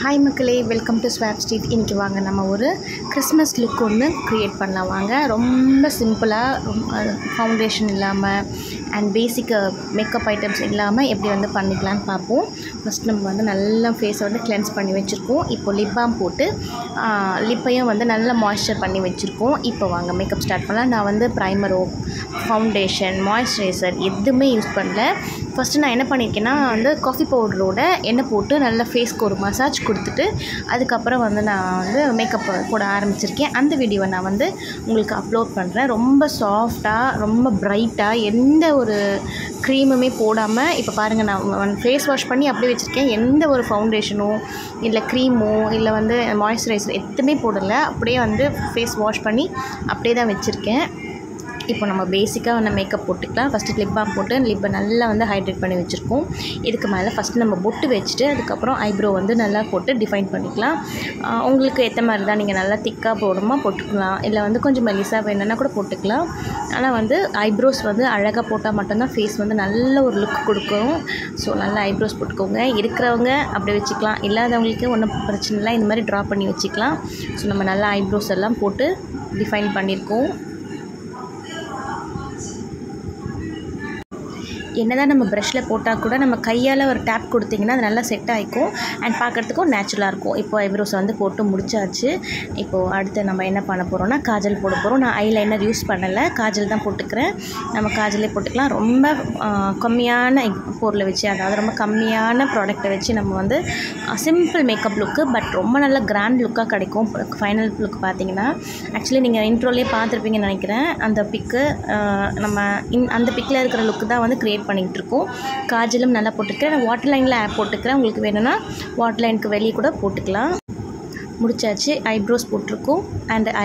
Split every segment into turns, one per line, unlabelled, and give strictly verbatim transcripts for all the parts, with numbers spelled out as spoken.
Hi மக்களே, welcome to swap street. இன்றைக்கி வாங்க நம்ம ஒரு கிறிஸ்மஸ் லுக் ஒன்று க்ரியேட் பண்ணலாம். வாங்க, ரொம்ப சிம்பிளாக, ரொம்ப ஃபவுண்டேஷன் இல்லாமல் அண்ட் பேசிக் மேக்கப் ஐட்டம்ஸ் இல்லாமல் எப்படி வந்து பண்ணிக்கலான்னு பார்ப்போம். ஃபஸ்ட் நம்ம வந்து நல்லா ஃபேஸை வந்து கிளென்ஸ் பண்ணி வச்சுருக்கோம். இப்போ லிப் பாம் போட்டு லிப்பையும் வந்து நல்லா மாய்ஸ்சர் பண்ணி வச்சுருக்கோம். இப்போ வாங்க மேக்கப் ஸ்டார்ட் பண்ணலாம். நான் வந்து ப்ரைமரோ, ஃபவுண்டேஷன், மாய்ஸ்சரைசர் எதுவுமே யூஸ் பண்ணல. ஃபஸ்ட்டு நான் என்ன பண்ணியிருக்கேன்னா வந்து காஃபி பவுடரோட எண்ணெய் போட்டு நல்லா ஃபேஸ்க்கு ஒரு மசாஜ் கொடுத்துட்டு அதுக்கப்புறம் வந்து நான் வந்து மேக்கப் போட ஆரம்பிச்சிருக்கேன். அந்த வீடியோவை நான் வந்து உங்களுக்கு அப்லோட் பண்ணுறேன். ரொம்ப சாஃப்டாக, ரொம்ப ப்ரைட்டாக, எந்த ஒரு க்ரீமுமே போடாமல் இப்போ பாருங்கள், நான் ஃபேஸ் வாஷ் பண்ணி அப்படியே வச்சுருக்கேன். எந்த ஒரு ஃபவுண்டேஷனோ இல்லை க்ரீமோ இல்லை வந்து மாய்ஸ்சரைசர் எதுவுமே போடலை. அப்படியே வந்து ஃபேஸ் வாஷ் பண்ணி அப்படியே தான் வச்சுருக்கேன். இப்போ நம்ம பேசிக்காக வந்து மேக்கப் போட்டுக்கலாம். ஃபஸ்ட்டு லிப் பாம் போட்டு லிப்பை நல்லா வந்து ஹைட்ரேட் பண்ணி வச்சுருக்கோம். இதுக்கு மேலே ஃபஸ்ட்டு நம்ம பொட்டு வச்சுட்டு அதுக்கப்புறம் ஐப்ரோ வந்து நல்லா போட்டு டிஃபைன் பண்ணிக்கலாம். உங்களுக்கு ஏற்ற மாதிரி தான், நீங்கள் நல்லா திக்காக போடணுமா போட்டுக்கலாம், இல்லை வந்து கொஞ்சம் மெலிசாக வேணும்னா கூட போட்டுக்கலாம். ஆனால் வந்து ஐப்ரோஸ் வந்து அழகாக போட்டால் மட்டும்தான் ஃபேஸ் வந்து நல்ல ஒரு லுக் கொடுக்கும். ஸோ நல்லா ஐப்ரோஸ் போட்டுக்கோங்க. இருக்கிறவங்க அப்படி வச்சுக்கலாம், இல்லாதவங்களுக்கு ஒன்றும் பிரச்சனை இல்லை, இந்த மாதிரி ட்ரா பண்ணி வச்சுக்கலாம். ஸோ நம்ம நல்லா ஐப்ரோஸ் எல்லாம் போட்டு டிஃபைன் பண்ணியிருக்கோம். என்ன தான் நம்ம ப்ரஷில் போட்டால் கூட நம்ம கையால் ஒரு டேப் கொடுத்திங்கன்னா அது நல்லா செட் ஆகிக்கும் அண்ட் பார்க்குறதுக்கும் நேச்சுரலாக இருக்கும். இப்போ ஐப்ரோஸ் வந்து போட்டு முடிச்சாச்சு. இப்போது அடுத்து நம்ம என்ன பண்ண போகிறோம்னா காஜல் போட போகிறோம். நான் ஐலைனர் யூஸ் பண்ணலை, காஜல் தான் போட்டுக்கிறேன். நம்ம காஜலே போட்டுக்கலாம். ரொம்ப கம்மியான பொருளை வச்சு, அதாவது ரொம்ப கம்மியான ப்ராடக்ட்டை வச்சு நம்ம வந்து சிம்பிள் மேக்கப் லுக்கு பட் ரொம்ப நல்ல கிராண்ட் லுக்காக கிடைக்கும். ஃபைனல் லுக் பார்த்திங்கன்னா ஆக்சுவலி நீங்கள் இன்ட்ரோலேயே பார்த்துருப்பீங்கன்னு நினைக்கிறேன். அந்த பிக்கு நம்ம இன் அந்த பிக்கில் இருக்கிற லுக்கு தான் வந்து க்ரியேட் பண்ணிகிட்டு இருக்கோம். காஜலும் நல்லா போட்டுக்கிறேன். நான் வாட்டர் லைனில் ஆப் போட்டுக்கிறேன். உங்களுக்கு வேணும்னா வாட்டர் லைனுக்கு வெளியே கூட போட்டுக்கலாம். முடிச்சாச்சு. ஐப்ரோஸ் போட்டிருக்கோம் அண்ட் ஐ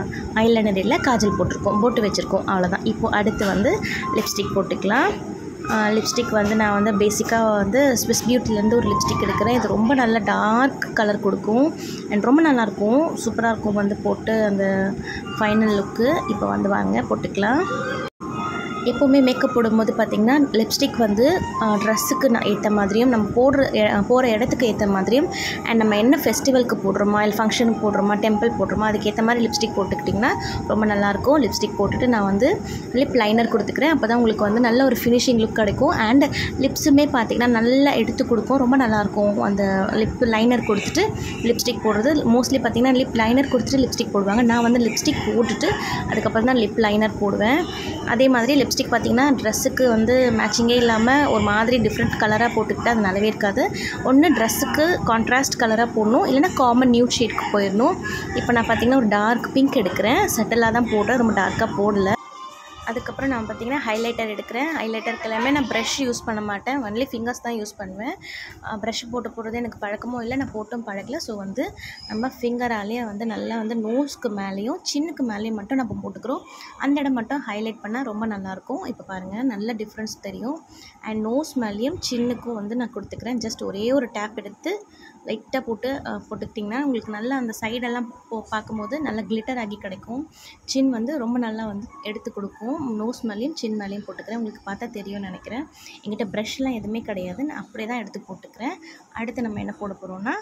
ஐலைனர் இல்லை, காஜல் போட்டிருக்கோம், போட்டு வச்சுருக்கோம். அவ்வளோதான். இப்போது அடுத்து வந்து லிப்ஸ்டிக் போட்டுக்கலாம். லிப்ஸ்டிக் வந்து நான் வந்து பேசிக்காக வந்து ஸ்விஸ் பியூட்டிலேருந்து ஒரு லிப்ஸ்டிக் எடுக்கிறேன். இது ரொம்ப நல்ல டார்க் கலர் கொடுக்கும் அண்ட் ரொம்ப நல்லாயிருக்கும், சூப்பராக இருக்கும் வந்து போட்டு அந்த ஃபைனல் லுக்கு. இப்போ வந்து வாங்க போட்டுக்கலாம். எப்போவுமே மேக்கப் போடும்போது பார்த்திங்கன்னா லிப்ஸ்டிக் வந்து ட்ரெஸ்ஸுக்கு ஏற்ற மாதிரியும் நம்ம போடுற போகிற இடத்துக்கு ஏற்ற மாதிரியும் அண்ட் நம்ம என்ன ஃபெஸ்டிவலுக்கு போடுறோமா இல்லை ஃபங்க்ஷனுக்கு போடுறோமா டெம்பிள் போடுறோமா அதுக்கேற்ற மாதிரி லிப்ஸ்டிக் போட்டுக்கிட்டிங்கன்னா ரொம்ப நல்லாயிருக்கும். லிப்ஸ்டிக் போட்டுட்டு நான் வந்து லிப் லைனர் கொடுத்துக்கிறேன். அப்போ தான் உங்களுக்கு வந்து நல்ல ஒரு ஃபினிஷிங் லுக் கிடைக்கும் அண்ட் லிப்ஸுமே பார்த்திங்கன்னா நல்லா எடுத்து கொடுக்கும், ரொம்ப நல்லாயிருக்கும். அந்த லிப் லைனர் கொடுத்துட்டு லிப்ஸ்டிக் போடுறது மோஸ்ட்லி பார்த்திங்கன்னா லிப் லைனர் கொடுத்துட்டு லிப்ஸ்டிக் போடுவாங்க. நான் வந்து லிப்ஸ்டிக் போட்டுட்டு அதுக்கப்புறம் தான் லிப் லைனர் போடுவேன். அதே மாதிரி லிப்ஸ்டிக் பார்த்திங்கன்னா ட்ரெஸ்ஸுக்கு வந்து மேட்சிங்கே இல்லாமல் ஒரு மாதிரி டிஃப்ரெண்ட் கலராக போட்டுக்கிட்டு அது நல்லாவே இருக்காது. ஒன்று ட்ரெஸ்ஸுக்கு கான்ட்ராஸ்ட் கலராக போடணும், இல்லைனா காமன் நியூட் ஷேட்க்கு போயிடணும். இப்போ நான் பார்த்திங்கன்னா ஒரு டார்க் பிங்க் எடுக்கிறேன். செட்டிலாக தான் போடுறேன், ரொம்ப டார்க்காக போடலை. அதுக்கப்புறம் நான் பார்த்திங்கன்னா ஹைலைட்டர் எடுக்கிறேன். ஹைலைட்டருக்கு எல்லாமே நான் ப்ரஷ் யூஸ் பண்ண மாட்டேன், ஒன்லி ஃபிங்கர்ஸ் தான் யூஸ் பண்ணுவேன். ப்ரஷ் போட்டு போடுறது எனக்கு பழக்கமும் இல்லை, நான் போட்டும் பழகலை. ஸோ வந்து நம்ம ஃபிங்கராலேயே வந்து நல்லா வந்து நோஸ்க்கு மேலேயும் சின்னுக்கு மேலேயும் மட்டும் நம்ம போட்டுக்கிறோம். அந்த இடம் மட்டும் ஹைலைட் பண்ணால் ரொம்ப நல்லாயிருக்கும். இப்போ பாருங்கள், நல்ல டிஃப்ரென்ஸ் தெரியும். அண்ட் நோஸ் மேலேயும் சின்னுக்கும் வந்து நான் கொடுத்துக்கிறேன். ஜஸ்ட் ஒரே ஒரு டேப் எடுத்து லைட்டாக போட்டு போட்டுக்கிட்டிங்கன்னா உங்களுக்கு நல்லா அந்த சைடெல்லாம் போ பார்க்கும்போது நல்லா கிளிட்டர் ஆகி கிடைக்கும். சின் வந்து ரொம்ப நல்லா வந்து எடுத்து கொடுக்கும். நோஸ் மேலேயும் சின் மேலேயும் போட்டுக்கிறேன். உங்களுக்கு பார்த்தா தெரியும்னு நினைக்கிறேன். என்கிட்ட ப்ரஷ்லாம் எதுவுமே கிடையாது, நான் அப்படியே தான் எடுத்து போட்டுக்கிறேன். அடுத்து நம்ம என்ன போட போகிறோம்னா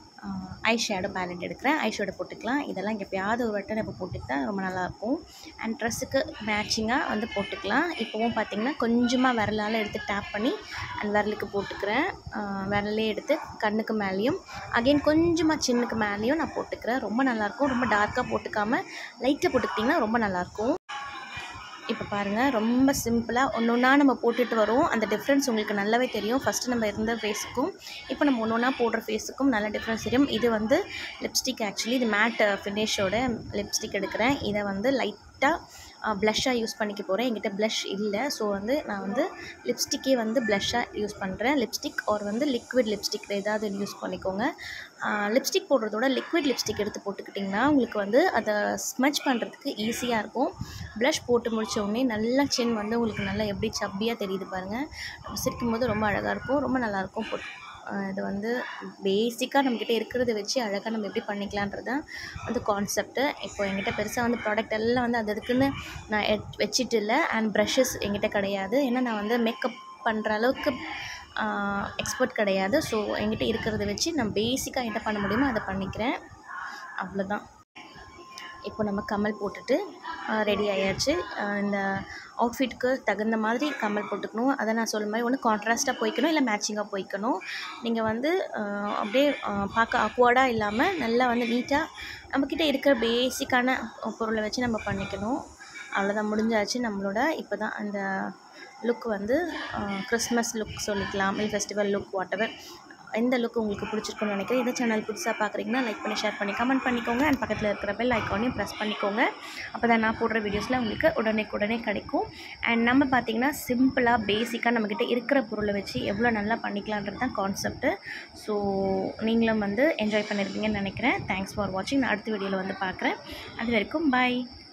ஐ ஷேடோ பேலட் எடுக்கிறேன். ஐ ஷேடோ போட்டுக்கலாம். இதெல்லாம் எப்போயாவது ஒரு வட்டம் நம்ம போட்டுக்கிட்டா ரொம்ப நல்லாயிருக்கும். அண்ட் ட்ரெஸ்ஸுக்கு மேட்சிங்காக வந்து போட்டுக்கலாம். இப்போவும் பார்த்திங்கன்னா கொஞ்சமாக விரலால் எடுத்து டேப் பண்ணி அண்ட் விரலுக்கு போட்டுக்கிறேன். விரலே எடுத்து கண்ணுக்கு மேலேயும் அகெயின் கொஞ்சமாக சின்னுக்கு மேலேயும் நான் போட்டுக்கிறேன். ரொம்ப நல்லாயிருக்கும். ரொம்ப டார்க்காக போட்டுக்காமல் லைட்டாக போட்டுக்கிட்டிங்கன்னா ரொம்ப நல்லாயிருக்கும். இப்போ பாருங்கள், ரொம்ப சிம்பிளாக ஒன்று ஒன்றா நம்ம போட்டுட்டு வரோம். அந்த டிஃப்ரென்ஸ் உங்களுக்கு நல்லாவே தெரியும். ஃபஸ்ட்டு நம்ம இருந்த ஃபேஸுக்கும் இப்போ நம்ம ஒன்று ஒன்றா போடுற ஃபேஸுக்கும் நல்ல டிஃப்ரென்ஸ் தெரியும். இது வந்து லிப்ஸ்டிக், ஆக்சுவலி இது மேட் ஃபினிஷோட லிப்ஸ்டிக் எடுக்கிறேன். இதை வந்து லைட்டாக ப்ளஷ்ஷாக யூஸ் பண்ணிக்க போகிறேன். என்கிட்ட ப்ளஷ் இல்லை, ஸோ வந்து நான் வந்து லிப்ஸ்டிக்கே வந்து ப்ளஷ்ஷாக யூஸ் பண்ணுறேன். லிப்ஸ்டிக் ஆர் வந்து லிக்விட் லிப்ஸ்டிக் ஏதாவது யூஸ் பண்ணிக்கோங்க. லிப்ஸ்டிக் போடுறதோட லிக்விட் லிப்ஸ்டிக் எடுத்து போட்டுக்கிட்டிங்கன்னா உங்களுக்கு வந்து அதை ஸ்மச் பண்ணுறதுக்கு ஈஸியாக இருக்கும். ப்ளஷ் போட்டு முடித்த உடனே நல்லா சின் வந்து உங்களுக்கு நல்லா எப்படி சப்பியாக தெரியுது பாருங்கள். சிரிக்கும் போது ரொம்ப அழகாக இருக்கும், ரொம்ப நல்லாயிருக்கும். போட்டு இது வந்து பேசிக்காக நம்மக்கிட்ட இருக்கிறத வச்சு அழகாக நம்ம எப்படி பண்ணிக்கலான்றது தான் வந்து கான்செப்ட்டு. இப்போ என்கிட்ட பெருசாக வந்து ப்ராடக்ட் எல்லாம் வந்து அது அதுக்குன்னு நான் வச்சுட்டு இல்லை. அண்ட் ப்ரஷஸ் என்கிட்ட கிடையாது, ஏன்னா நான் வந்து மேக்கப் பண்ணுற அளவுக்கு எக்ஸ்பர்ட் கிடையாது. ஸோ என்கிட்ட இருக்கிறத வச்சு நான் பேசிக்காக என்ன பண்ண முடியுமோ அதை பண்ணிக்கிறேன். அவ்வளோதான். இப்போ நம்ம கம்மல் போட்டுட்டு ரெடி ஆயாச்சு. இந்த அவுட்ஃபிட்டுக்கு தகுந்த மாதிரி கம்மல் போட்டுக்கணும். அதை நான் சொல்ல மாதிரி ஒன்று கான்ட்ராஸ்ட்டாக போய்க்கணும், இல்லை மேட்சிங்காக போய்க்கணும். நீங்கள் வந்து அப்படியே பார்க்க அக்வர்டாக இல்லாமல் நல்லா வந்து நீட்டாக நம்மக்கிட்ட இருக்கிற பேசிக்கான பொருளை வச்சு நம்ம பண்ணிக்கணும். அவ்வளோதான், முடிஞ்சாச்சு நம்மளோட. இப்போ தான் அந்த லுக் வந்து கிறிஸ்மஸ் லுக் சொல்லிக்கலாம், இல்லை ஃபெஸ்டிவல் லுக், வாட் எவர் எந்த லுக் உங்களுக்கு பிடிச்சிருக்குன்னு நினைக்கிறேன். எந்த சேனல் புதுசாக பார்க்குறீங்கன்னா லைக் பண்ணி ஷேர் பண்ணி கமெண்ட் பண்ணிக்கோங்க. அண்ட் பக்கத்தில் இருக்கிற பெல் ஐக்கானையும் ப்ரெஸ் பண்ணிக்கோங்க. அப்போ தான் நான் போடுற வீடியோஸில் உங்களுக்கு உடனே உடனே கிடைக்கும். அண்ட் நம்ம பார்த்திங்கன்னா சிம்பிளாக பேசிக்காக நம்மக்கிட்ட இருக்கிற பொருளை வச்சு எவ்வளோ நல்லா பண்ணிக்கலான்றது தான் கான்செப்ட்டு. ஸோ நீங்களும் வந்து என்ஜாய் பண்ணியிருப்பீங்கன்னு நினைக்கிறேன். தேங்க்ஸ் ஃபார் வாட்சிங். நான் அடுத்த வீடியோவில் வந்து பார்க்குறேன். அது வரைக்கும் பாய்.